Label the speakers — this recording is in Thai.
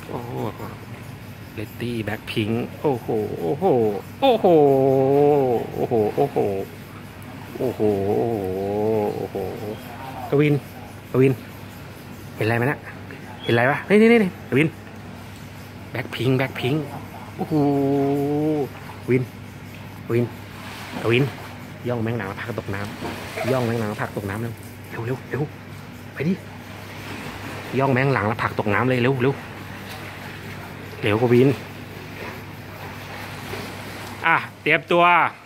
Speaker 1: โอ้เลตตี้แบ็คพิงค์โอ้โหโอ้โหโอ้โหโอ้โหโอ้โหโอ้โหโอ้โหกวินกวินเห็นอะไรไหมนะเห็นอะไรปะนี่กวินแบ็คพิงค์แบ็คพิงค์โอ้โหวินวินกวินย่องแมงหนังผักตกน้ำย่องแมงหนังผักตกน้ำเร็วเร็วไปดิย่องแมงหลังแล้วผักตกน้ำเลยเร็วกวินเตรียมตัว